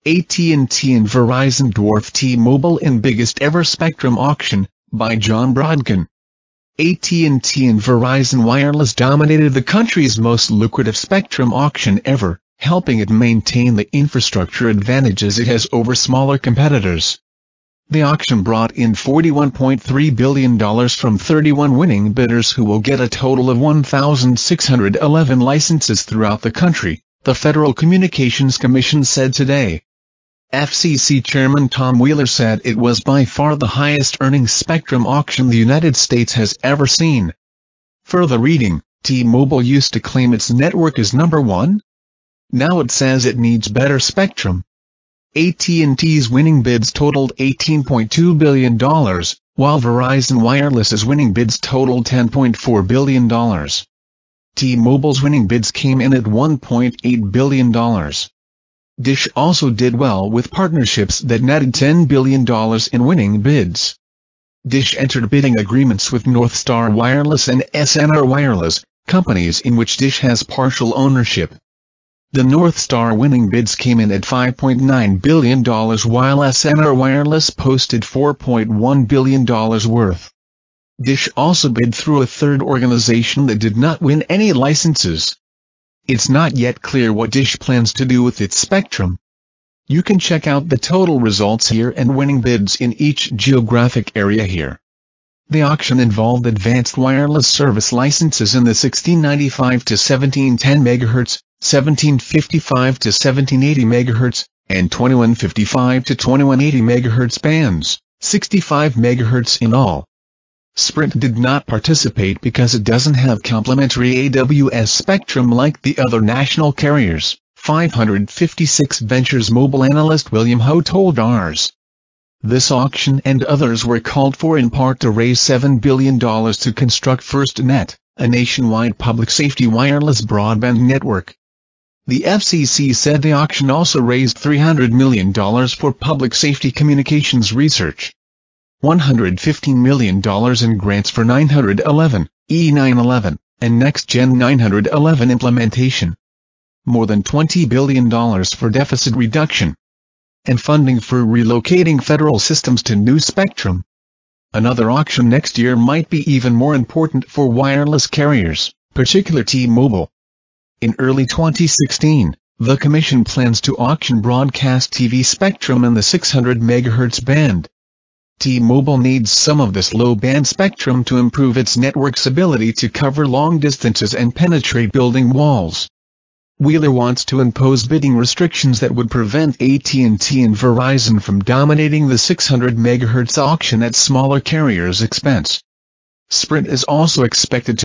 AT&T and Verizon dwarf T-Mobile in biggest ever spectrum auction, by John Brodkin. AT&T and Verizon Wireless dominated the country's most lucrative spectrum auction ever, helping it maintain the infrastructure advantages it has over smaller competitors. The auction brought in $41.3 billion from 31 winning bidders who will get a total of 1,611 licenses throughout the country, the Federal Communications Commission said today. FCC Chairman Tom Wheeler said it was by far the highest-earning spectrum auction the United States has ever seen. Further reading, T-Mobile used to claim its network is number one. Now it says it needs better spectrum. AT&T's winning bids totaled $18.2 billion, while Verizon Wireless's winning bids totaled $10.4 billion. T-Mobile's winning bids came in at $1.8 billion. Dish also did well with partnerships that netted $10 billion in winning bids. Dish entered bidding agreements with North Star Wireless and SNR Wireless, companies in which Dish has partial ownership. The North Star winning bids came in at $5.9 billion while SNR Wireless posted $4.1 billion worth. Dish also bid through a third organization that did not win any licenses. It's not yet clear what Dish plans to do with its spectrum. You can check out the total results here and winning bids in each geographic area here. The auction involved advanced wireless service licenses in the 1695 to 1710 MHz, 1755 to 1780 MHz, and 2155 to 2180 MHz bands, 65 MHz in all. Sprint did not participate because it doesn't have complementary AWS spectrum like the other national carriers, 556 Ventures mobile analyst William Ho told ours. This auction and others were called for in part to raise $7 billion to construct FirstNet, a nationwide public safety wireless broadband network. The FCC said the auction also raised $300 million for public safety communications research. $115 million in grants for 911, E911, and Next Gen 911 implementation. More than $20 billion for deficit reduction. And funding for relocating federal systems to new spectrum. Another auction next year might be even more important for wireless carriers, particularly T-Mobile. In early 2016, the Commission plans to auction broadcast TV spectrum in the 600 MHz band. T-Mobile needs some of this low-band spectrum to improve its network's ability to cover long distances and penetrate building walls. Wheeler wants to impose bidding restrictions that would prevent AT&T and Verizon from dominating the 600 MHz auction at smaller carriers' expense. Sprint is also expected to